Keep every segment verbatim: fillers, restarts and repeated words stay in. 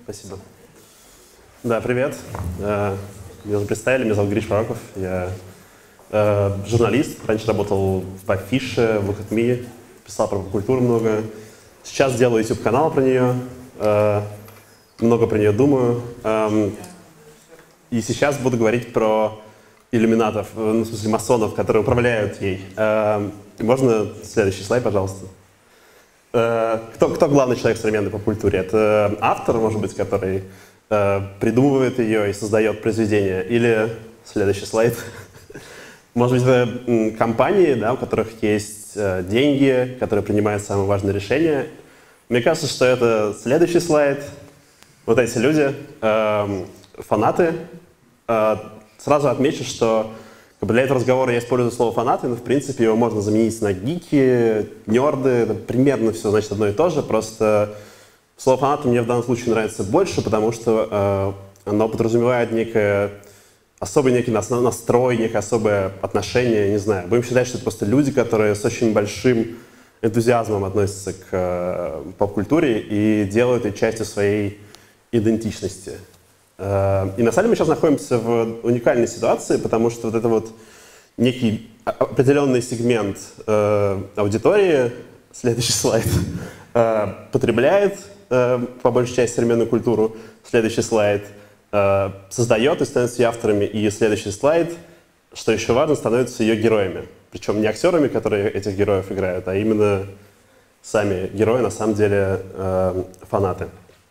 Спасибо. Да, привет. Меня уже представили, меня зовут Гриш Пророков. Я э, журналист, раньше работал в Афише, в Look at Me, писал про культуру много. Сейчас делаю YouTube-канал про нее, э, много про нее думаю. Э, и сейчас буду говорить про иллюминатов, ну, в смысле масонов, которые управляют ей. Э, можно следующий слайд, пожалуйста. Э, кто, кто главный человек в современной поп-культуре? Это автор, может быть, который э, придумывает ее и создает произведение? Или, следующий слайд, может быть, это компании, да, у которых есть э, деньги, которые принимают самые важные решения? Мне кажется, что это следующий слайд. Вот эти люди, э, фанаты. Э, сразу отмечу, что для этого разговора я использую слово «фанаты», но, в принципе, его можно заменить на гики, нерды, это примерно все значит одно и то же, просто слово «фанаты» мне в данном случае нравится больше, потому что э, оно подразумевает некое, особый некий настрой, некое особое отношение, не знаю. Будем считать, что это просто люди, которые с очень большим энтузиазмом относятся к э, поп-культуре и делают ее частью своей идентичности. И на самом деле мы сейчас находимся в уникальной ситуации, потому что вот это вот некий определенный сегмент э, аудитории, следующий слайд, э, потребляет э, по большей части современную культуру, следующий слайд э, создает и становится ее авторами, и следующий слайд, что еще важно, становятся ее героями. Причем не актерами, которые этих героев играют, а именно сами герои, на самом деле э, фанаты.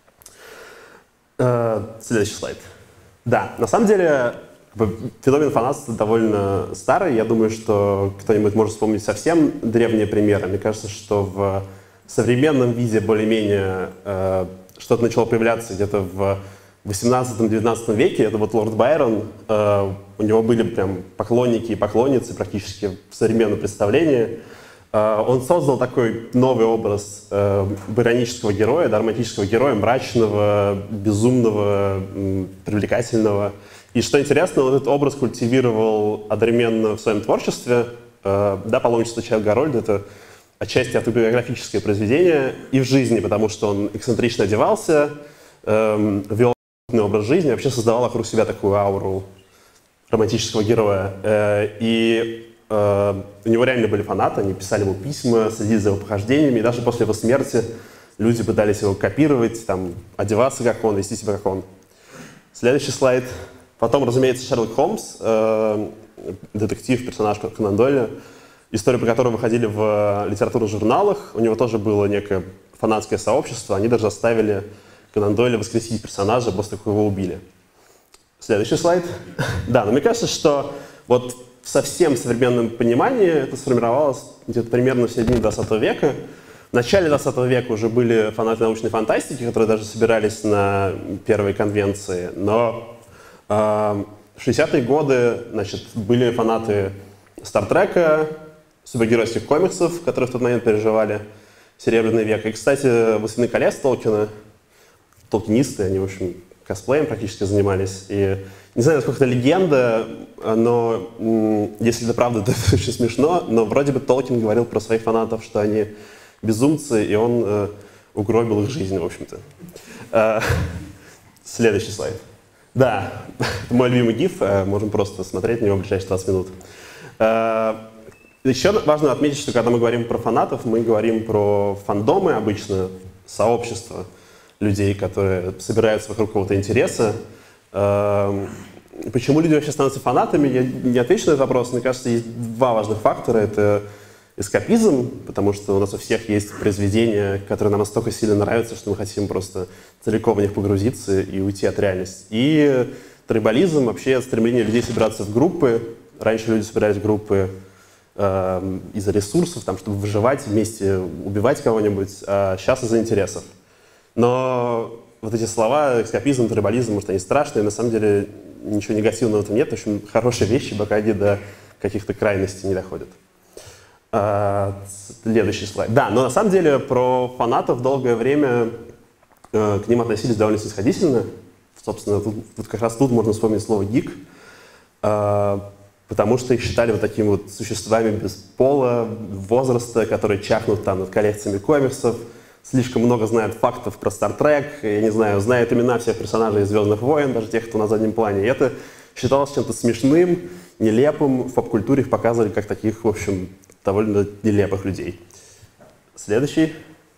Следующий слайд. Да, на самом деле феномен фанатства довольно старый. Я думаю, что кто-нибудь может вспомнить совсем древние примеры. Мне кажется, что в современном виде более-менее э, что-то начало появляться где-то в восемнадцатом-девятнадцатом веке. Это вот лорд Байрон. Э, у него были прям поклонники и поклонницы практически в современном представлении. Он создал такой новый образ э, байронического героя, да, романтического героя, мрачного, безумного, привлекательного. И что интересно, он этот образ культивировал одновременно в своем творчестве. Э, да, «Паломничество Чайльда Гарольда» — это отчасти автобиографическое произведение, и в жизни, потому что он эксцентрично одевался, э, вел образ жизни, вообще создавал вокруг себя такую ауру романтического героя. Э, и Uh, у него реально были фанаты, они писали ему письма, следили за его похождениями, и даже после его смерти люди пытались его копировать, там, одеваться как он, вести себя как он. Следующий слайд. Потом, разумеется, Шерлок Холмс, uh, детектив, персонаж Конан Дойля, истории, по которой выходили в литературных журналах. У него тоже было некое фанатское сообщество, они даже заставили Конан Дойля воскресить персонажа после того, как его убили. Следующий слайд. Да, но мне кажется, что вот в совсем современном понимании это сформировалось где-то примерно в середине двадцатого века. В начале двадцатого века уже были фанаты научной фантастики, которые даже собирались на первые конвенции. Но э, в шестидесятые годы, значит, были фанаты Стартрека, супергеройских комиксов, которые в тот момент переживали Серебряный век. И, кстати, «Властелин колец» Толкина, толкинисты, они, в общем, косплеем практически занимались. И не знаю, насколько это легенда, но если это правда, то это очень смешно. Но вроде бы Толкин говорил про своих фанатов, что они безумцы, и он э, угробил их жизнь, в общем-то. Э, следующий слайд. Да, это мой любимый гиф, э, можем просто смотреть на него в ближайшие двадцать минут. Э, еще важно отметить, что когда мы говорим про фанатов, мы говорим про фандомы обычно, сообщества людей, которые собираются вокруг какого-то интереса. Почему люди вообще становятся фанатами? Я не отвечу на этот вопрос. Мне кажется, есть два важных фактора. Это эскапизм, потому что у нас у всех есть произведения, которые нам настолько сильно нравятся, что мы хотим просто целиком в них погрузиться и уйти от реальности. И трибализм, вообще стремление людей собираться в группы. Раньше люди собирались в группы э, из-за ресурсов, там, чтобы выживать вместе, убивать кого-нибудь, а сейчас из-за интересов. Но вот эти слова, эскапизм, трибализм, может, они страшные, на самом деле ничего негативного в этом нет, очень хорошие вещи, пока они до каких-то крайностей не доходят. А, следующий слайд. Да, но на самом деле про фанатов долгое время э, к ним относились довольно снисходительно. Собственно, тут, тут как раз тут можно вспомнить слово «гик», э, потому что их считали вот такими вот существами без пола, возраста, которые чахнут там над коллекциями комиксов, слишком много знают фактов про Star Trek, я не знаю, знают имена всех персонажей из «Звездных войн», даже тех, кто на заднем плане. И это считалось чем-то смешным, нелепым. В поп-культуре их показывали как таких, в общем, довольно нелепых людей. Следующий.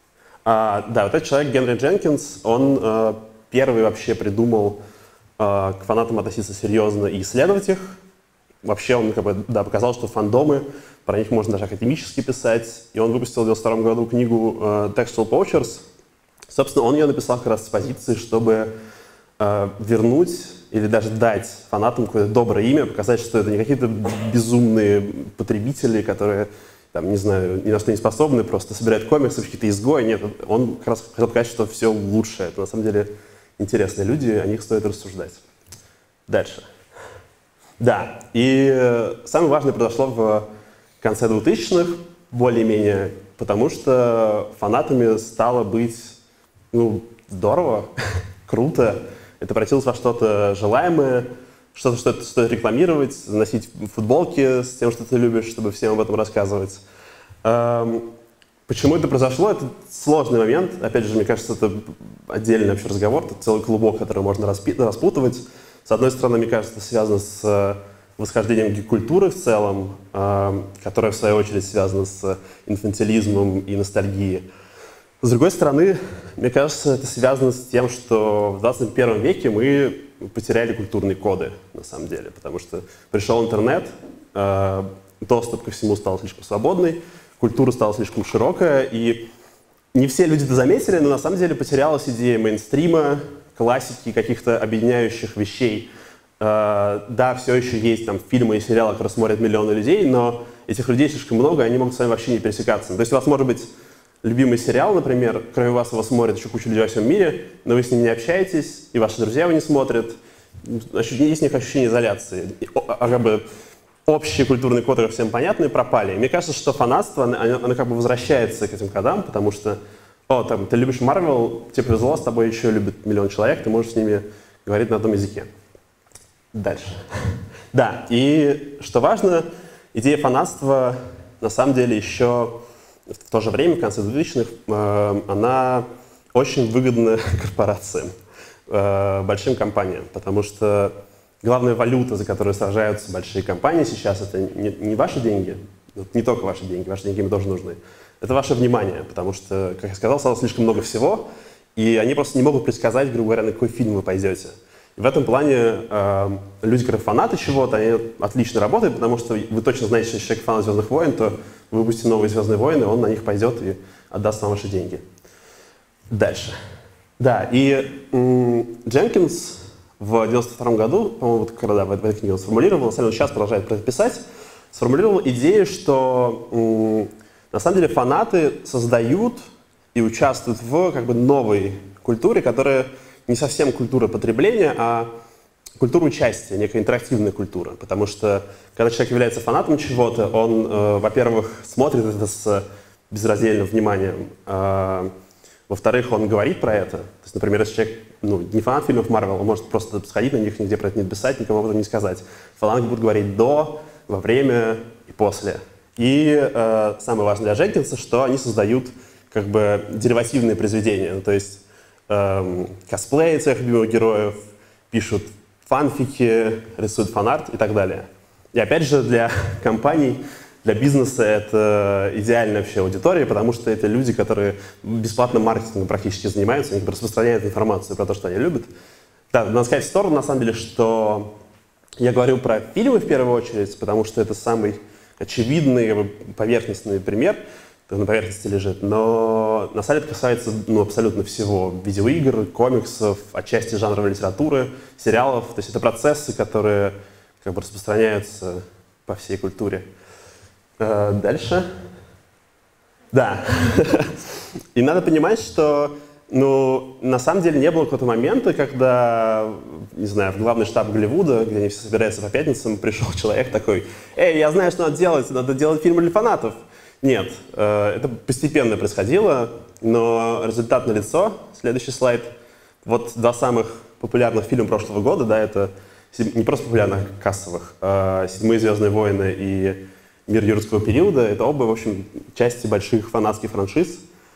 А, да, вот этот человек, Генри Дженкинс, он а, первый вообще придумал а, к фанатам относиться серьезно и исследовать их. Вообще он как бы, да, показал, что фандомы, про них можно даже академически писать. И он выпустил в девяносто втором году книгу uh, Textual Poachers. Собственно, он ее написал как раз с позиции, чтобы uh, вернуть или даже дать фанатам какое-то доброе имя, показать, что это не какие-то безумные потребители, которые, там, не знаю, ни на что не способны, просто собирают комиксы, какие-то изгои. Нет, он как раз хотел показать, что все лучше. Это на самом деле интересные люди, о них стоит рассуждать. Дальше. Да, и самое важное произошло в конце двухтысячных, более-менее, потому что фанатами стало быть, ну, здорово, круто. Это превратилось во что-то желаемое, что-то, что это стоит рекламировать, носить футболки с тем, что ты любишь, чтобы всем об этом рассказывать. Эм, почему это произошло? Это сложный момент. Опять же, мне кажется, это отдельный вообще разговор, это целый клубок, который можно распутывать. С одной стороны, мне кажется, это связано с восхождением гик-культуры в целом, э, которая, в свою очередь, связана с инфантилизмом и ностальгией. С другой стороны, мне кажется, это связано с тем, что в двадцать первом веке мы потеряли культурные коды, на самом деле, потому что пришел интернет, э, доступ ко всему стал слишком свободный, культура стала слишком широкая, и не все люди это заметили, но на самом деле потерялась идея мейнстрима, классики, каких-то объединяющих вещей. Uh, да, все еще есть там фильмы и сериалы, которые смотрят миллионы людей, но этих людей слишком много, и они могут с вами вообще не пересекаться. То есть у вас может быть любимый сериал, например, кроме вас его смотрит еще куча людей во всем мире, но вы с ним не общаетесь, и ваши друзья его не смотрят. Есть у них ощущение изоляции. А как бы общие культурные коды всем понятны, пропали. И мне кажется, что фанатство, оно, оно как бы возвращается к этим кодам, потому что, о, там, ты любишь Марвел, тебе повезло, с тобой еще любит миллион человек, ты можешь с ними говорить на одном языке. Дальше. Да, и что важно, идея фанатства на самом деле еще в то же время, в конце двухтысячных, э, она очень выгодна корпорациям, э, большим компаниям, потому что главная валюта, за которую сражаются большие компании сейчас, это не, не ваши деньги, не только ваши деньги, ваши деньги им тоже нужны, это ваше внимание, потому что, как я сказал, стало слишком много всего, и они просто не могут предсказать, грубо говоря, на какой фильм вы пойдете. В этом плане э, люди, которые фанаты чего-то, они отлично работают, потому что вы точно знаете, что если человек фанат «Звездных войн», то вы выпустите новые «Звездные войны», он на них пойдет и отдаст вам ваши деньги. Дальше. Да, и м, Дженкинс в девяносто втором году, по-моему, вот, когда в этой книге он сформулировал, на самом деле он сейчас продолжает про это писать, сформулировал идею, что м, на самом деле фанаты создают и участвуют в как бы новой культуре, которая не совсем культура потребления, а культура участия, некая интерактивная культура. Потому что, когда человек является фанатом чего-то, он, э, во-первых, смотрит это с безраздельным вниманием, э, во-вторых, он говорит про это. То есть, например, если человек ну, не фанат фильмов Марвел, он может просто сходить на них, нигде про это не написать, никому об этом не сказать. Фанаты будут говорить до, во время и после. И э, самое важное для Дженкинса, что они создают как бы деривативные произведения. Ну, то есть косплеи своих любимых героев, пишут фанфики, рисуют фан-арт и так далее. И опять же, для компаний, для бизнеса это идеальная вообще аудитория, потому что это люди, которые бесплатным маркетингом практически занимаются, они распространяют информацию про то, что они любят. Да, надо сказать в сторону, на самом деле, что я говорю про фильмы в первую очередь, потому что это самый очевидный, поверхностный пример, на поверхности лежит, но на самом деле это касается ну, абсолютно всего. Видеоигр, комиксов, отчасти жанровой литературы, сериалов. То есть это процессы, которые как бы распространяются по всей культуре. Э, дальше. Да. И надо понимать, что ну, на самом деле не было какого-то момента, когда, не знаю, в главный штаб Голливуда, где они все собираются по пятницам, пришел человек такой: «Эй, я знаю, что надо делать, надо делать фильмы для фанатов». Нет, это постепенно происходило, но результат налицо. Следующий слайд. Вот два самых популярных фильма прошлого года, да, это не просто популярных, кассовых, а «Седьмые звездные войны» и «Мир юрского периода». Это оба, в общем, части больших фанатских франшиз.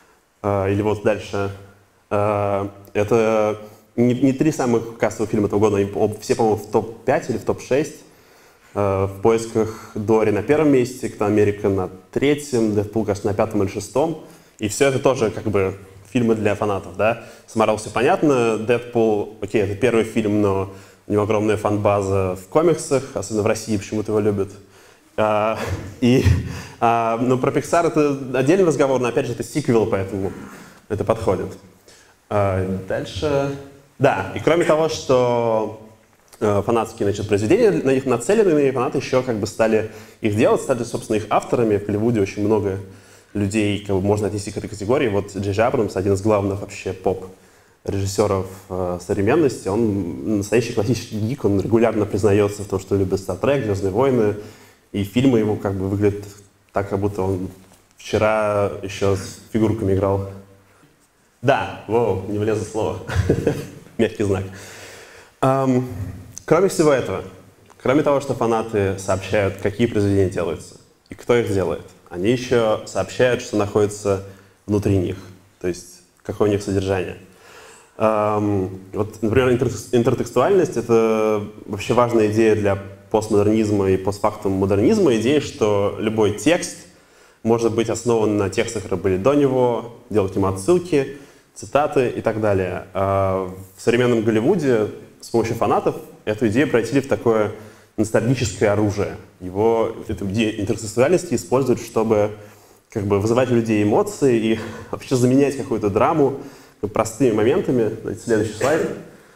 э, или вот дальше. Э, это не, не три самых кассовых фильма этого года, они все, по-моему, в топ пять или в топ шесть. Э, в поисках Дори на первом месте, Капитан Америка на третьем, Дэдпул, кажется, на пятом или шестом. И все это тоже как бы фильмы для фанатов, да. С Марвел все понятно, Дэдпул, окей, это первый фильм, но у него огромная фан-база в комиксах, особенно в России почему-то его любят. А, и, а, ну, про Pixar это отдельный разговор, но опять же это сиквел, поэтому это подходит. А, дальше... Да, и кроме того, что э, фанатские, значит, произведения на них нацелены, фанаты еще как бы стали их делать, стали, собственно, их авторами. В Голливуде очень много людей, как бы, можно отнести к этой категории. Вот Джей Джей Абрамс, один из главных вообще поп-режиссеров э, современности, он настоящий классический гик, он регулярно признается в том, что любит Star Trek, Звездные войны, и фильмы его как бы выглядят так, как будто он вчера еще с фигурками играл. Да, воу, не влезло слово. Мягкий знак. Um, кроме всего этого, кроме того, что фанаты сообщают, какие произведения делаются и кто их делает, они еще сообщают, что находится внутри них, то есть какое у них содержание. Um, вот, например, интертекстуальность — это вообще важная идея для постмодернизма и постфактум модернизма, идея, что любой текст может быть основан на текстах, которые были до него, делать к нему отсылки, цитаты и так далее. В современном Голливуде с помощью фанатов эту идею превратили в такое ностальгическое оружие. Его, эту идею интертекстуальности используют, чтобы как бы вызывать у людей эмоции и вообще заменять какую-то драму простыми моментами. Следующий слайд.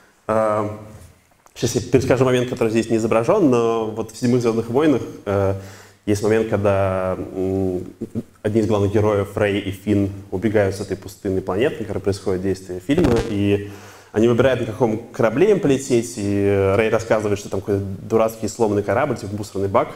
Сейчас я перескажу момент, который здесь не изображен, но вот в «Седьмых звездных войнах» есть момент, когда одни из главных героев, Рэй и Финн, убегают с этой пустынной планеты, на которой происходит действие фильма, и они выбирают, на каком корабле им полететь, и Рэй рассказывает, что там какой-то дурацкий сломанный корабль, типа мусорный бак.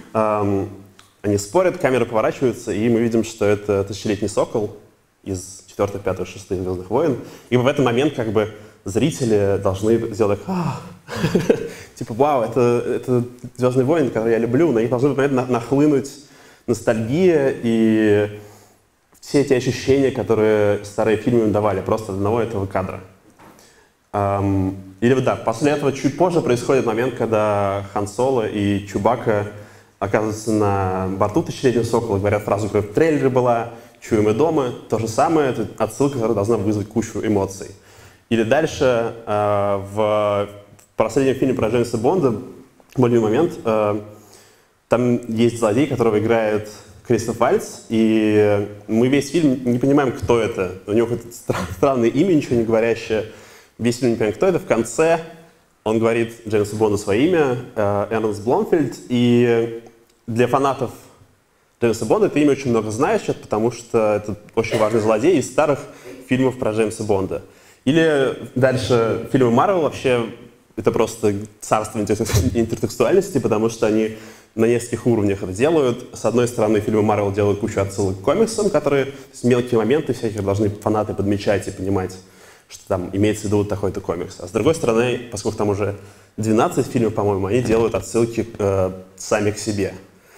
Они спорят, камера поворачивается, и мы видим, что это тысячелетний сокол из четвёртых, пятых, шестых «Звездных войн». И в этот момент как бы зрители должны сделать «Ах!» Типа, вау, это, это «Звездные войны», которые я люблю, на них должны в этот момент нахлынуть ностальгия и все эти ощущения, которые старые фильмы им давали, просто от одного этого кадра. Um, или да, после этого чуть позже происходит момент, когда Хан Соло и Чубака оказываются на борту тысячелетнего сокола, говорят фразу, которая в трейлере была, «Чуем и дома». То же самое, это отсылка, которая должна вызвать кучу эмоций. Или дальше э, в, в последнем фильме про Джеймса Бонда, мой любимый момент, э, там есть злодей, которого играет Кристоф Вальтз, и мы весь фильм не понимаем, кто это. У него какое-то стра- странное имя, ничего не говорящее. Весь фильм не понимаем, кто это. В конце он говорит Джеймсу Бонду свое имя, э, Эрнст Бломфельд, и для фанатов Джеймса Бонда это имя очень много значит, потому что это очень важный злодей из старых фильмов про Джеймса Бонда. Или дальше фильмы Марвел вообще это просто царство интертекстуальности, потому что они на нескольких уровнях это делают. С одной стороны, фильмы Марвел делают кучу отсылок к комиксам, которые, то есть мелкие моменты всякие должны фанаты подмечать и понимать, что там имеется в виду вот такой-то комикс. А с другой стороны, поскольку там уже двенадцать фильмов, по-моему, они делают отсылки э, сами к себе.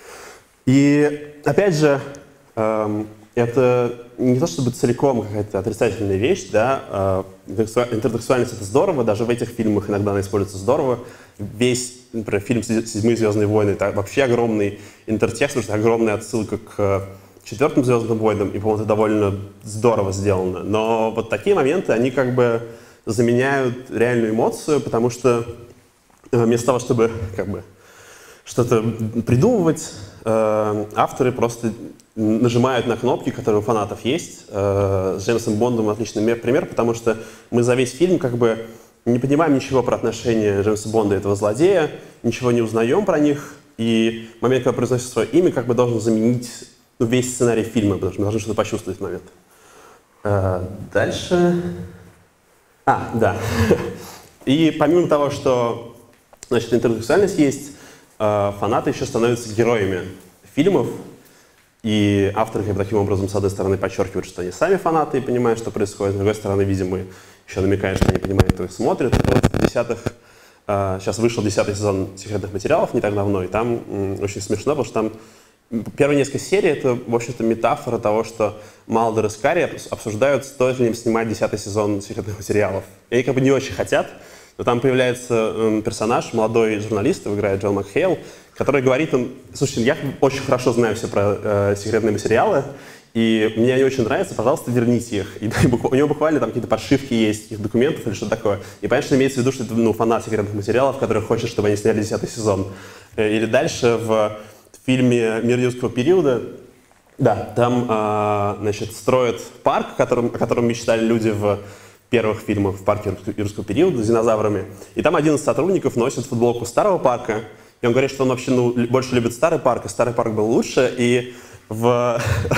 И опять же, э, это не то чтобы целиком какая-то отрицательная вещь, да, интертекстуальность — это здорово, даже в этих фильмах иногда она используется здорово. Весь, например, фильм «Седьмые звездные войны» — это вообще огромный интертекст, потому что огромная отсылка к четвертым «Звездным войнам», и, по-моему, это довольно здорово сделано. Но вот такие моменты, они как бы заменяют реальную эмоцию, потому что вместо того, чтобы как бы что-то придумывать, авторы просто нажимают на кнопки, которые у фанатов есть. С Джеймсом Бондом отличный пример, потому что мы за весь фильм как бы не понимаем ничего про отношения Джеймса Бонда и этого злодея, ничего не узнаем про них, и момент, когда произносит свое имя, как бы должен заменить, ну, весь сценарий фильма, потому что мы должны что-то почувствовать в момент. Дальше... А, да. И помимо того, что, значит, интертекстуальность есть, фанаты еще становятся героями фильмов, и авторы как бы таким образом, с одной стороны, подчеркивают, что они сами фанаты и понимают, что происходит, с другой стороны, видимо, еще намекают, что они понимают, кто их смотрит. Вот в десятых, сейчас вышел десятый сезон «Секретных материалов» не так давно, и там очень смешно, потому что там первые несколько серий — это, в общем-то, метафора того, что Малдер и Скарри обсуждают, стоит ли им снимать десятый сезон секретных материалов. И они как бы не очень хотят, но там появляется э, персонаж, молодой журналист, его играет Джон Макхейл, который говорит им: слушайте, я очень хорошо знаю все про э, секретные материалы, и мне они очень нравятся, пожалуйста, верните их. И у него буквально там какие-то подшивки есть, каких-то документов или что-то такое. И, конечно, имеется в виду, что это, ну, фанат секретных материалов, который хочет, чтобы они сняли десятый сезон. Или дальше в фильме «Мир юрского периода», да, там, э, значит, строят парк, о котором, о котором мечтали люди в первых фильмах, в парке юрского периода с динозаврами. И там один из сотрудников носит футболку старого парка, и он говорит, что он вообще, ну, больше любит старый парк, и старый парк был лучше, и в,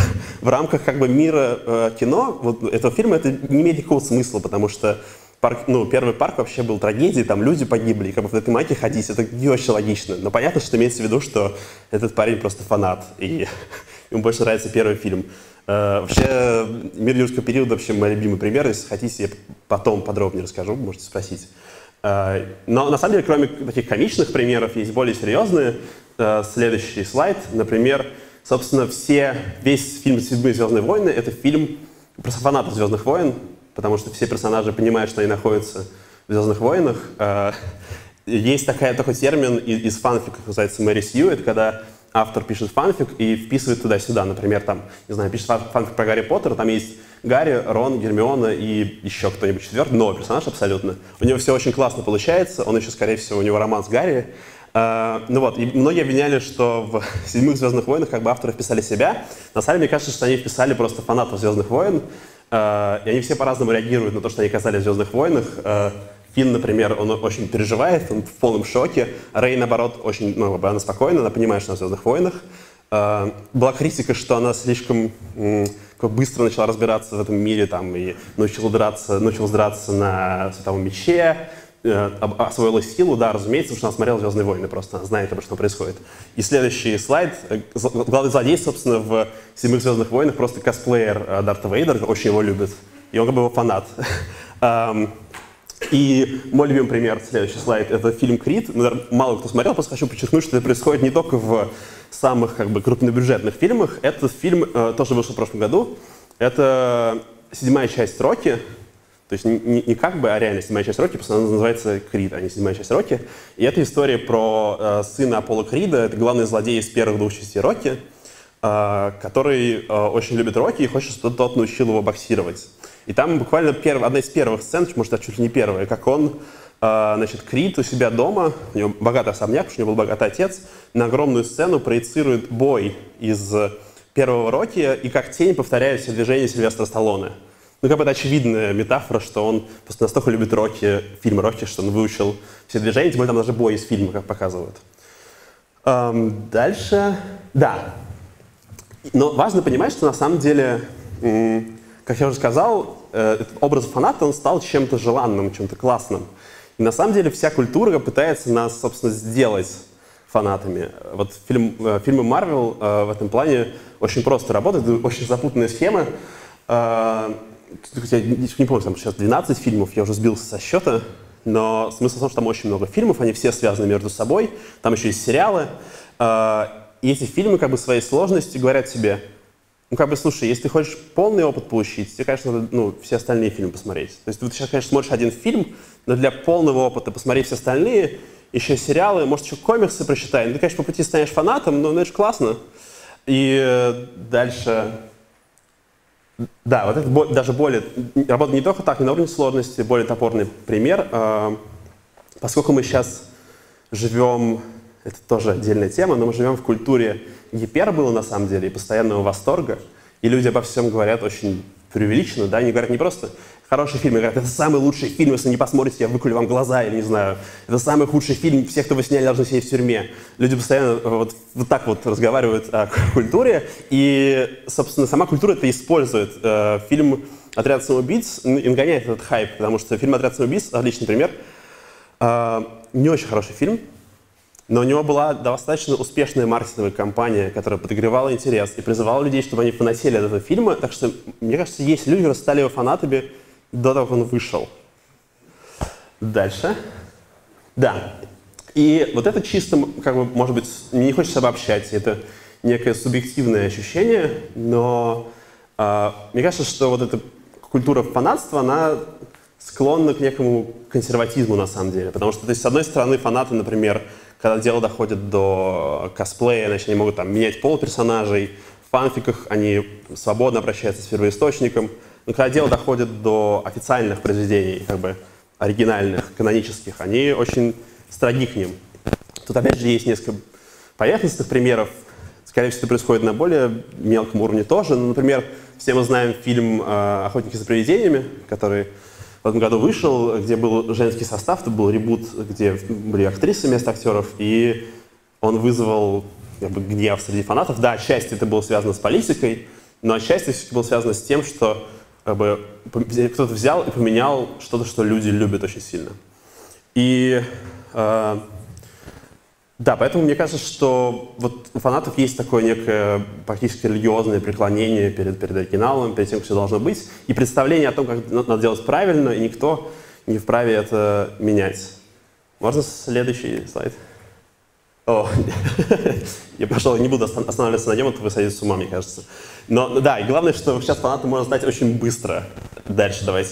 в рамках как бы мира э, кино вот этого фильма это не имеет никакого смысла, потому что парк, ну, первый парк вообще был трагедией, там люди погибли, и как бы в этой майке ходить, это не очень логично. Но понятно, что имеется в виду, что этот парень просто фанат, и ему больше нравится первый фильм. Uh, вообще, «Мир юрского периода» вообще мой любимый пример. Если хотите, я потом подробнее расскажу, можете спросить. Uh, но на самом деле, кроме таких комичных примеров, есть более серьезные. Uh, следующий слайд. Например, собственно, все, весь фильм «Седьмые звездные войны» — это фильм про фанатов «Звездных войн», потому что все персонажи понимают, что они находятся в «Звездных войнах». Uh, есть такая, такой термин из, из фанфика, называется «Мэри Сью». Это когда автор пишет фанфик и вписывает туда-сюда. Например, там, не знаю, пишет фанфик про Гарри Поттера, там есть Гарри, Рон, Гермиона и еще кто-нибудь четвертый, новый персонаж абсолютно. У него все очень классно получается, он еще, скорее всего, у него роман с Гарри. Uh, ну вот, и многие обвиняли, что в «Седьмых звездных войнах» как бы авторы вписали себя. На самом деле, мне кажется, что они вписали просто фанатов «Звездных войн», uh, и они все по-разному реагируют на то, что они оказались в «Звездных войнах». Uh, Финн, например, он очень переживает, он в полном шоке. Рей, наоборот, очень, ну, она спокойна, она понимает, что она в «Звездных войнах». Uh, была критика, что она слишком м, быстро начала разбираться в этом мире там, и научилась драться, научилась драться на световом мече, э, освоила силу, да, разумеется, потому что она смотрела «Звездные войны», просто она знает, что происходит. И следующий слайд. Главный злодей, собственно, в «Седьмых звездных войнах» просто косплеер Дарта Вейдера, очень его любит, и он как бы его фанат. um, И мой любимый пример, следующий слайд, это фильм «Крид». Мало кто смотрел, просто хочу подчеркнуть, что это происходит не только в самых как бы крупнобюджетных фильмах. Этот фильм э, тоже вышел в прошлом году. Это седьмая часть «Рокки». То есть не, не, не как бы, а реально седьмая часть «Рокки», просто она называется «Крид», а не седьмая часть «Рокки». И это история про э, сына Аполло Крида. Это главный злодей из первых двух частей «Рокки», э, который э, очень любит Рокки и хочет, чтобы тот научил его боксировать. И там буквально перв, одна из первых сцен, может, это чуть ли не первая, как он, э, значит, Крид у себя дома, у него богатый особняк, потому что у него был богатый отец, на огромную сцену проецирует бой из первого «Рокки» и как тень повторяет все движения Сильвестра Сталлоне. Ну, как бы это очевидная метафора, что он просто настолько любит «Рокки», фильм «Рокки», что он выучил все движения, тем более там даже бой из фильма, как показывают. Эм, дальше, да. Но важно понимать, что на самом деле... М- Как я уже сказал, этот образ фаната, он стал чем-то желанным, чем-то классным. И на самом деле вся культура пытается нас, собственно, сделать фанатами. Вот фильм, фильмы Marvel в этом плане очень просто работают, очень запутанная схема. Я не помню, там сейчас двенадцать фильмов, я уже сбился со счета, но смысл в том, что там очень много фильмов, они все связаны между собой, там еще есть сериалы. И эти фильмы как бы своей сложностью говорят себе: ну, как бы, слушай, если ты хочешь полный опыт получить, тебе, конечно, надо, ну, все остальные фильмы посмотреть. То есть ты сейчас, конечно, смотришь один фильм, но для полного опыта посмотри все остальные, еще сериалы, может, еще комиксы прочитай. Ну, ты, конечно, по пути станешь фанатом, но ну, это же классно. И э, дальше... Да, вот это даже более... Работает не только так, но на уровне сложности, более топорный пример. Э, поскольку мы сейчас живем... Это тоже отдельная тема, но мы живем в культуре гиперболы, на самом деле, и постоянного восторга. И люди обо всем говорят очень преувеличенно, да, они говорят не просто хороший фильм, они говорят: это самый лучший фильм, если не посмотрите, я выколю вам глаза, или не знаю, это самый худший фильм, все, кто вы сняли, должны сидеть в тюрьме. Люди постоянно вот, вот так вот разговаривают о культуре, и, собственно, сама культура это использует. Фильм «Отряд самоубийц» нагоняет этот хайп, потому что фильм «Отряд самоубийц» — отличный пример. Не очень хороший фильм, но у него была достаточно успешная маркетинговая кампания, которая подогревала интерес и призывала людей, чтобы они фанатели от этого фильма. Так что, мне кажется, есть люди, которые стали его фанатами до того, как он вышел. Дальше. Да. И вот это чисто, как бы, может быть, не хочется обобщать, это некое субъективное ощущение, но э, мне кажется, что вот эта культура фанатства, она склонна к некому консерватизму на самом деле. Потому что, то есть, с одной стороны, фанаты, например, когда дело доходит до косплея, значит, они могут там менять пол персонажей, в фанфиках они свободно обращаются с первоисточником. Но когда дело доходит до официальных произведений, как бы оригинальных, канонических, они очень строги к ним. Тут опять же есть несколько поверхностных примеров. Скорее всего, это происходит на более мелком уровне тоже. Ну, например, все мы знаем фильм «Охотники за привидениями», который в этом году вышел, где был женский состав, это был ребут, где были актрисы вместо актеров, и он вызвал как бы гнев среди фанатов. Да, отчасти это было связано с политикой, но отчасти все-таки было связано с тем, что как бы, кто-то взял и поменял что-то, что люди любят очень сильно. И э, да, поэтому мне кажется, что вот у фанатов есть такое некое практически религиозное преклонение перед, перед оригиналом, перед тем, как все должно быть, и представление о том, как надо делать правильно, и никто не вправе это менять. Можно следующий слайд? О, я, пожалуй, не буду останавливаться на нем, это вы сойдете с ума, мне кажется. Но да, и главное, что сейчас фанаты можно стать очень быстро. Дальше давайте.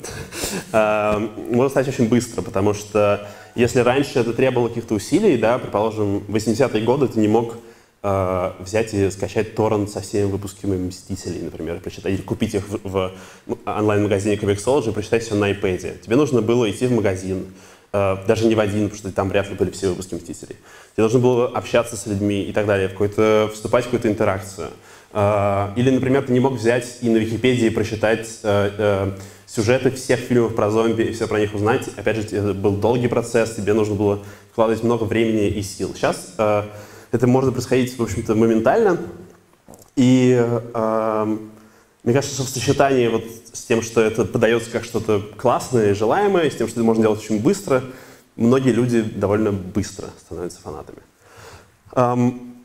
Можно стать очень быстро, потому что если раньше это требовало каких-то усилий, да, предположим, в восьмидесятые годы ты не мог э, взять и скачать торрент со всеми выпусками «Мстителей», например, прочитать, или купить их в, в онлайн-магазине Comixology и прочитать все на iPad. Тебе нужно было идти в магазин, э, даже не в один, потому что там вряд ли были все выпуски «Мстителей». Тебе нужно было общаться с людьми и так далее, в какой-то, вступать в какую-то интеракцию. Э, или, например, ты не мог взять и на Википедии прочитать э, э, сюжеты всех фильмов про зомби и все про них узнать. Опять же, это был долгий процесс, тебе нужно было вкладывать много времени и сил. Сейчас э, это может происходить, в общем-то, моментально. И э, мне кажется, что в сочетании вот с тем, что это подается как что-то классное и желаемое, с тем, что это можно делать очень быстро, многие люди довольно быстро становятся фанатами. Эм,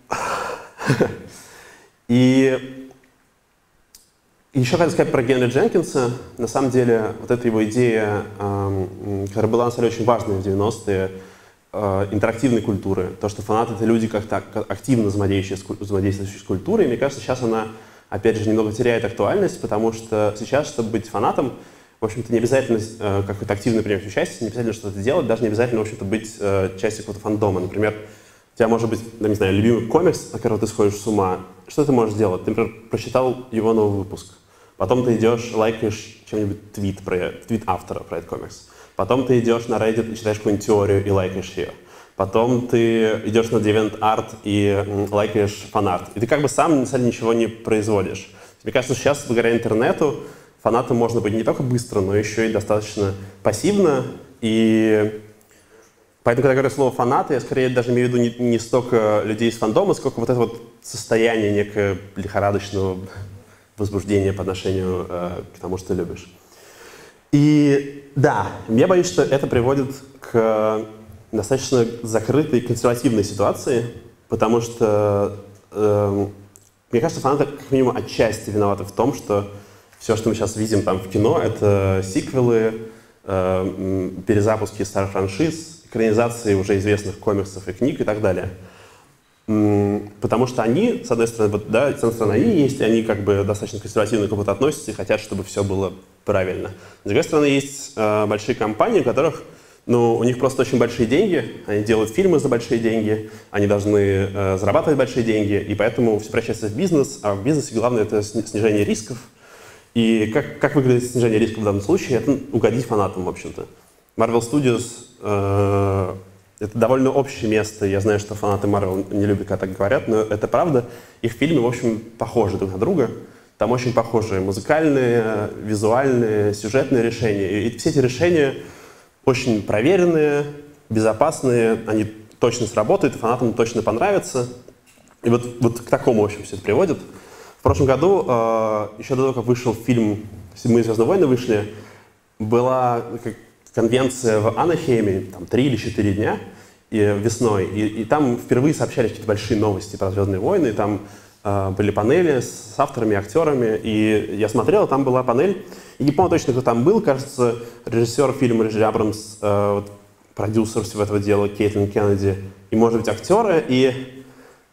и еще хотел сказать про Генри Дженкинса. На самом деле, вот эта его идея, э, которая была на самом деле очень важной в девяностые, э, интерактивной культуры, то, что фанаты — это люди, как-то активно взаимодействующие с, взаимодействующие с культурой, мне кажется, сейчас она, опять же, немного теряет актуальность, потому что сейчас, чтобы быть фанатом, в общем-то, не обязательно э, как-то активно принять участие, не обязательно что-то делать, даже не обязательно, в общем-то, быть э, частью какого-то фандома. Например, у тебя может быть, ну, не знаю, любимый комикс, на которого ты сходишь с ума. Что ты можешь сделать? Ты, например, прочитал его новый выпуск. Потом ты идешь, лайкаешь чем-нибудь твит, про, твит автора про этот комикс. Потом ты идешь на Reddit и читаешь какую-нибудь теорию и лайкаешь ее. Потом ты идешь на DeviantArt и лайкаешь фанарт. И ты как бы сам, на самом деле, ничего не производишь. Мне кажется, что сейчас, благодаря интернету, фанатом можно быть не только быстро, но еще и достаточно пассивно. И поэтому, когда я говорю слово «фанаты», я скорее даже имею в виду не, не столько людей из фандома, сколько вот это вот состояние некое лихорадочного возбуждения по отношению э, к тому, что ты любишь. И да, я боюсь, что это приводит к достаточно закрытой консервативной ситуации, потому что, э, мне кажется, фанаты как минимум отчасти виноваты в том, что все, что мы сейчас видим там в кино, это сиквелы, э, перезапуски старых франшиз, экранизации уже известных комиксов и книг и так далее. Потому что они, с одной стороны, вот, да, с одной стороны, они есть, и они как бы достаточно консервативно к этому относятся и хотят, чтобы все было правильно. С другой стороны, есть э, большие компании, у которых, ну, у них просто очень большие деньги, они делают фильмы за большие деньги, они должны э, зарабатывать большие деньги, и поэтому все превращается в бизнес, а в бизнесе главное — это снижение рисков. И как, как выглядит снижение рисков в данном случае? Это угодить фанатам, в общем-то. Marvel Studios э, это довольно общее место. Я знаю, что фанаты Marvel не любят, когда так говорят, но это правда. Их фильмы, в общем, похожи друг на друга. Там очень похожие музыкальные, визуальные, сюжетные решения. И все эти решения очень проверенные, безопасные, они точно сработают, и фанатам точно понравятся. И вот, вот к такому, в общем, все это приводит. В прошлом году, э, еще до того, как вышел фильм «Мы «Звездные войны» вышли, была конвенция в Анахейме, там три или четыре дня и, весной, и, и там впервые сообщались какие-то большие новости про «Звездные войны», и там э, были панели с авторами, актерами, и я смотрел, там была панель, и не помню точно, кто там был, кажется, режиссер фильма Джей Джей Абрамс, э, вот, продюсер всего этого дела Кейтлин Кеннеди, и, может быть, актеры, и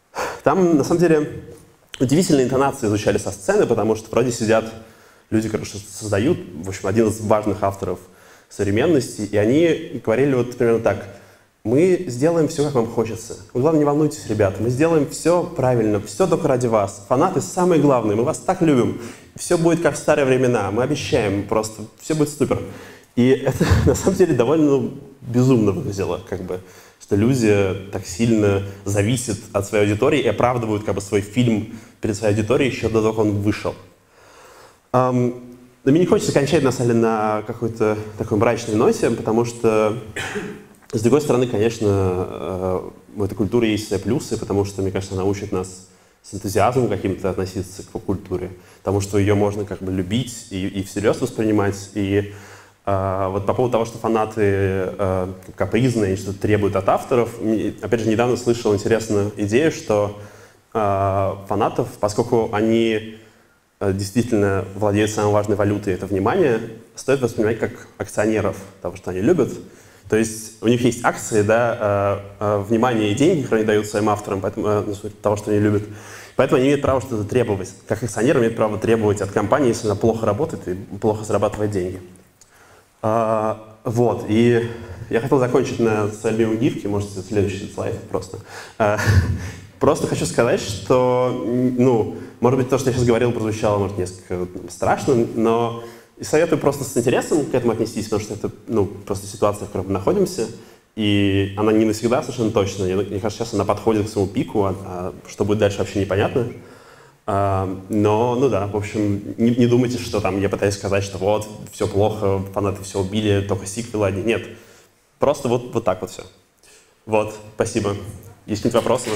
Там, на самом деле, удивительные интонации звучали со сцены, потому что вроде сидят люди, которые что-то создают, в общем, один из важных авторов современности, и они говорили вот примерно так: мы сделаем все, как вам хочется. Вы, главное, не волнуйтесь, ребята, мы сделаем все правильно, все только ради вас. Фанаты самые главные, мы вас так любим. Все будет как в старые времена, мы обещаем, просто все будет супер. И это, на самом деле, довольно ну, безумно выглядело, как бы, что люди так сильно зависят от своей аудитории и оправдывают как бы свой фильм перед своей аудиторией еще до того, как он вышел. Um, но мне не хочется кончать, на самом деле, на какой-то такой мрачной ноте, потому что, с другой стороны, конечно, в этой культуре есть свои плюсы, потому что, мне кажется, она учит нас с энтузиазмом каким-то относиться к поп-культуре, потому что ее можно как бы любить и, и всерьез воспринимать. И uh, вот по поводу того, что фанаты uh, капризные и что-то требуют от авторов, опять же, недавно слышал интересную идею, что uh, фанатов, поскольку они действительно владеют самой важной валютой, это внимание, стоит воспринимать как акционеров того, что они любят. То есть у них есть акции, да, э, э, внимание и деньги, которые они дают своим авторам, поэтому, э, того, что они любят. Поэтому они имеют право что-то требовать. Как акционеры имеют право требовать от компании, если она плохо работает и плохо зарабатывает деньги. Э, вот, и я хотел закончить на своей любимой гифке, можете следующий слайд просто. Э, Просто хочу сказать, что, ну, может быть, то, что я сейчас говорил, прозвучало, может, несколько страшно, но советую просто с интересом к этому отнестись, потому что это, ну, просто ситуация, в которой мы находимся, и она не навсегда совершенно точно. Мне кажется, сейчас она подходит к своему пику, а, а что будет дальше, вообще непонятно. А, но, ну да, в общем, не, не думайте, что там я пытаюсь сказать, что вот, все плохо, фанаты все убили, только сиквелы одни. Нет, просто вот, вот так вот все. Вот, спасибо. Есть какие-то вопросы?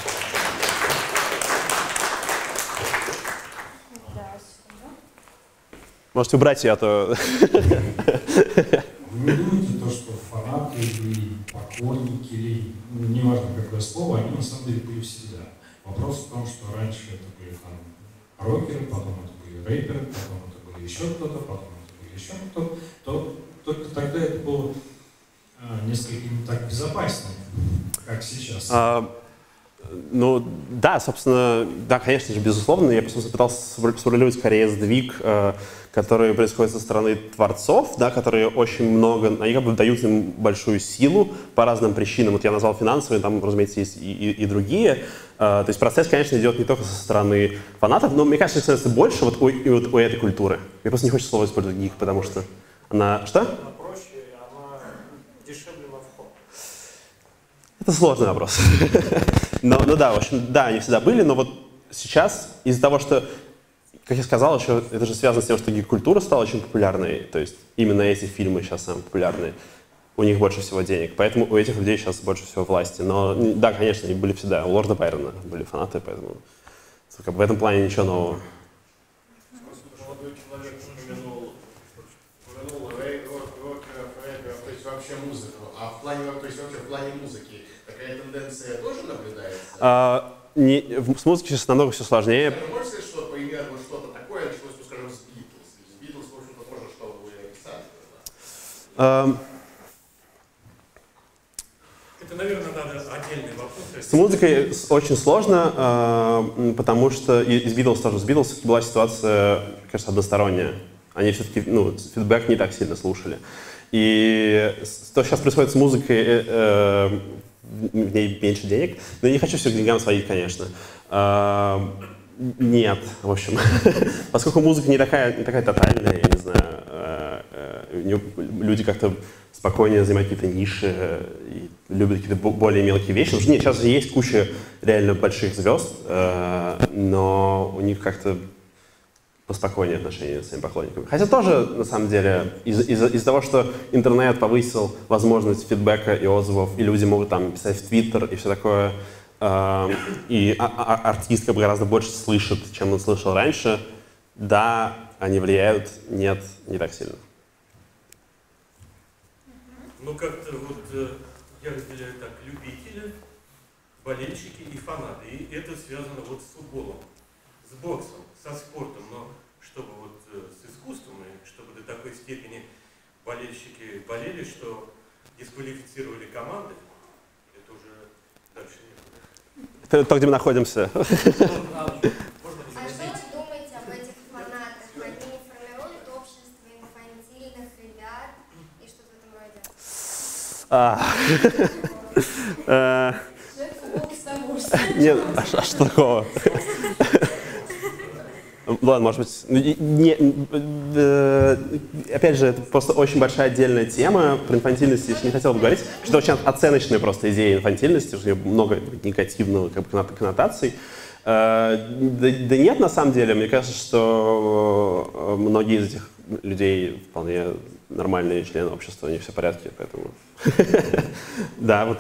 Можете убрать ее, а то... Вы не думаете, то, что фанаты или поклонники, или ну, неважно какое слово, они на самом деле были всегда. Вопрос в том, что раньше это были там рокеры, потом это были рэперы, потом это были еще кто-то, потом это были еще кто-то, то только тогда это было а, несколько не так безопасно, как сейчас. А, ну, да, собственно, да, конечно же, безусловно. Я просто пытался сформулировать скорее сдвиг, э, который происходит со стороны творцов, да, которые очень много, они как бы дают им большую силу по разным причинам. Вот я назвал финансовые, там, разумеется, есть и, и, и другие. Э, то есть процесс, конечно, идет не только со стороны фанатов, но, мне кажется, становится больше вот у, и вот у этой культуры. Мне просто не хочется слово использовать гик, потому что она... Что? Она проще, она дешевле на вход. Это сложный вопрос. но, ну да, в общем, да, они всегда были, но вот сейчас из-за того, что, как я сказал, еще это же связано с тем, что гик-культура стала очень популярной, то есть именно эти фильмы сейчас самые популярные, у них больше всего денег, поэтому у этих людей сейчас больше всего власти. Но да, конечно, они были всегда, у Лорда Байрона были фанаты, поэтому как бы в этом плане ничего нового. Молодой человек упомянул, упомянул рокеров, рэперов, то есть вообще музыку. А в плане, то есть вообще в плане музыки такая тенденция тоже наблюдается? А, не, в, с музыкой сейчас намного все сложнее. Вы можете сказать, что, например, вот что-то такое началось, ну, скажем, с Битлз? С Битлз, в общем-то, тоже, что вы описали. А, Это, наверное, надо отдельный вопрос. С музыкой очень сложно, потому что и с Битлз тоже. С Битлз была ситуация, кажется, односторонняя. Они все-таки, ну, фидбэк не так сильно слушали. И то, что сейчас происходит с музыкой, э, в ней меньше денег. Но я не хочу все к деньгам сводить, конечно. Э, нет, в общем. Поскольку музыка не такая, не такая тотальная, я не знаю, э, э, люди как-то спокойнее занимают какие-то ниши и любят какие-то более мелкие вещи. Потому что нет, сейчас же есть куча реально больших звезд, э, но у них как-то поспокойнее отношения с своими поклонниками. Хотя тоже, на самом деле, из-за из из того, что интернет повысил возможность фидбэка и отзывов, и люди могут там писать в Твиттер и все такое, э, и а а артист как бы гораздо больше слышит, чем он слышал раньше, да, они влияют, нет, не так сильно. Ну, как-то вот я разделяю так: любители, болельщики и фанаты. И это связано вот с футболом, с боксом, со спортом. Но чтобы вот с искусством, и чтобы до такой степени болельщики болели, что дисквалифицировали команды, это уже дальше некуда. То, то, где мы находимся. А что вы думаете об этих фанатах? Они формируют общество инфантильных ребят и что-то в этом роде? Нет, а что такого? Ладно, может быть, не, э, опять же, это просто очень большая отдельная тема про инфантильность, я не хотел бы говорить, что это очень оценочная просто идея инфантильности, что у нее много негативных как бы, коннотаций. Э, да, да нет, на самом деле, мне кажется, что многие из этих людей вполне нормальные члены общества, у них все в порядке, поэтому... Да, вот...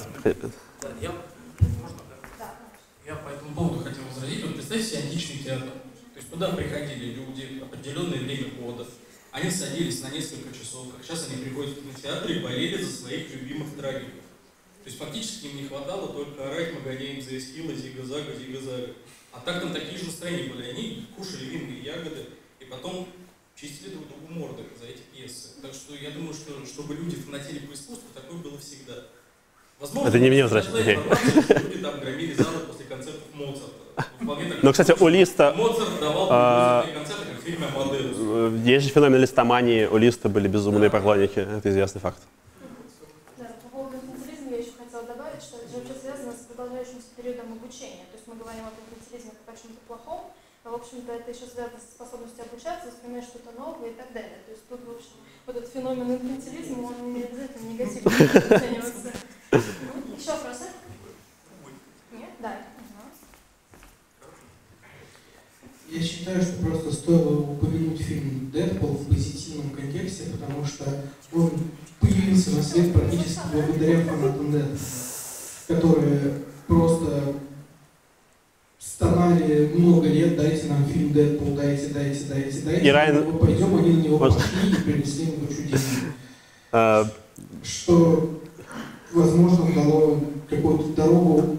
Я по этому поводу хотел возразить. Вот представьте себе античный театр. То есть туда приходили люди, определенное время года. Они садились на несколько часов, как сейчас они приходят в кинотеатр и болели за своих любимых трагиков. То есть фактически им не хватало только орать Маганеем за Эскила, зига-зага, зига-зага. А так там такие же настроения были. Они кушали винные ягоды и потом чистили друг другу морды за эти пьесы. Так что я думаю, что чтобы люди фанатели по искусству, такое было всегда. Возможно, это не мне возвращать. Люди там громили залы после концертов Моцарта. Но, кстати, у Листа... Моцарт давал а, концерты, как в фильме «Амадеус». Есть же феномен листомании, у Листа были безумные да. поклонники, это известный факт. Да, по поводу инфантилизма я еще хотела добавить, что это же вообще связано с продолжающимся периодом обучения. То есть мы говорим об инфантилизме как о чем-то плохом, а в общем-то это еще связано с способностью обучаться, воспринимать что-то новое и так далее. То есть тут, в общем, вот этот феномен инфантилизма, он не обязательно негативно оценивается. Еще вопросы? Нет? Да. Я считаю, что просто стоило упомянуть фильм «Дэдпул» в позитивном контексте, потому что он появился на свет практически благодаря фанатам Дэдпула, которые просто стонали много лет: дайте нам фильм «Дэдпул», дайте, дайте, дайте, дайте. И Райан... Мы пойдем, они на него пошли и принесли ему чудеса. Что, возможно, дало какую-то дорогу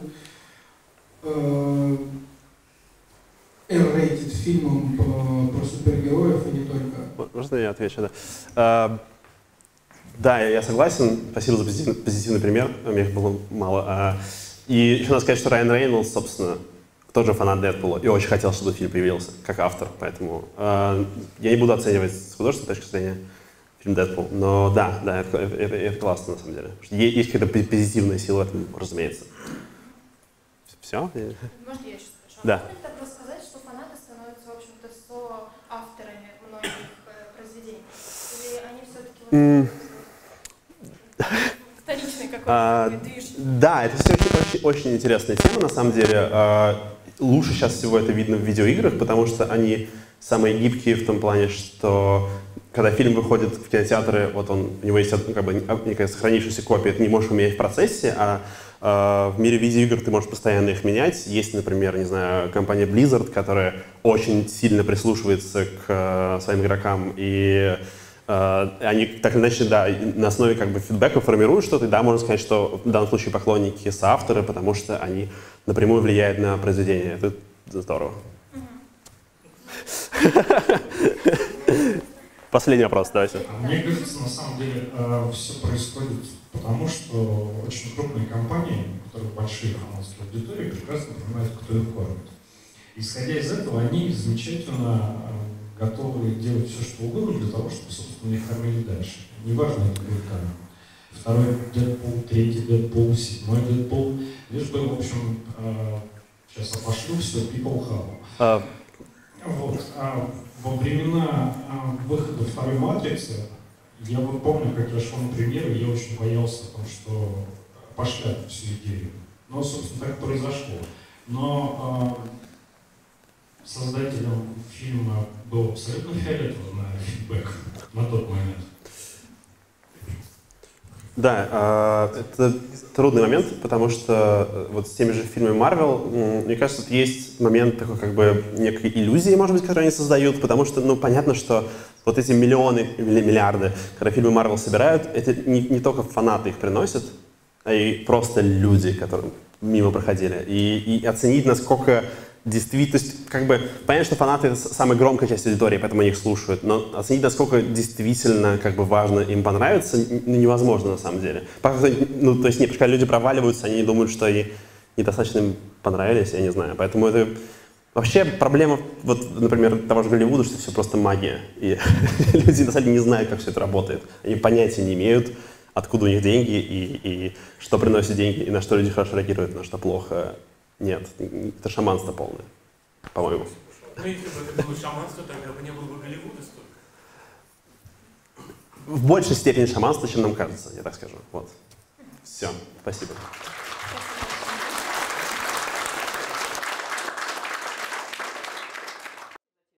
R-rated фильмом про супергероев и не только. Можно я отвечу, да? А, да, я согласен. Спасибо за позитивный, позитивный пример. У меня их было мало. А, и еще надо сказать, что Райан Рейнольдс, собственно, тоже фанат Дэдпула и очень хотел, чтобы фильм появился, как автор. Поэтому а, я не буду оценивать с художественной точки зрения фильм Дэдпул. Но да, да, это, это, это классно на самом деле. Есть какая-то позитивная сила в этом, разумеется. Все? Может, я еще спрошу? Да. Авторами многих произведений? Или они все-таки mm. вторичный какой-то движ? Да, это все очень, очень, очень интересная тема, на самом деле. Лучше сейчас всего это видно в видеоиграх, потому что они самые гибкие в том плане, что когда фильм выходит в кинотеатры, вот он, у него есть как бы некая сохранившаяся копия, ты не можешь уметь в процессе, а Uh, в мире видеоигр ты можешь постоянно их менять. Есть, например, не знаю, компания Blizzard, которая очень сильно прислушивается к uh, своим игрокам, и uh, они так или иначе, да, на основе как бы фидбэка формируют что-то, и да, можно сказать, что в данном случае поклонники соавторы, потому что они напрямую влияют на произведение. Это здорово. Последний вопрос, давайте. Мне кажется, на самом деле все происходит потому, что очень крупные компании, у которых большие фанатские аудитории, прекрасно понимают, кто их кормит. Исходя из этого, они замечательно готовы делать все, что угодно для того, чтобы, собственно, их кормили дальше. Неважно, это будет там второй Дэдпул, третий Дэдпул, седьмой Дэдпул. Лишь бы, в общем, сейчас опошлю все, people have. Вот. А во времена выхода второй «Матрицы» я вот помню, как я шел на премьеру, и я очень боялся о том, что пошлят всю идею. Но, собственно, так произошло. Но э, создателям фильма был абсолютно фиолетово на фидбэк на тот момент. Да, это трудный момент, потому что вот с теми же фильмами Marvel, мне кажется, тут есть момент такой как бы некой иллюзии, может быть, которую они создают, потому что, ну, понятно, что вот эти миллионы или миллиарды, когда фильмы Marvel собирают, это не, не только фанаты их приносят, а и просто люди, которые мимо проходили. И, и оценить, насколько действительно, то есть, как бы, понятно, что фанаты — это самая громкая часть аудитории, поэтому они их слушают, но оценить, насколько действительно, как бы, важно им понравится, невозможно на самом деле. Пока, ну, то есть, нет, когда люди проваливаются, они думают, что они недостаточно им понравились, я не знаю. Поэтому это вообще проблема, вот, например, того же Голливуда, что все просто магия. И люди на самом деле не знают, как все это работает. Они понятия не имеют, откуда у них деньги и, и что приносит деньги, и на что люди хорошо реагируют, на что плохо. Нет, это шаманство полное, по-моему. Ну, если бы это было шаманство, тогда бы не было бы Голливуда столько. В большей степени шаманство, чем нам кажется, я так скажу. Вот. Все, спасибо. Спасибо.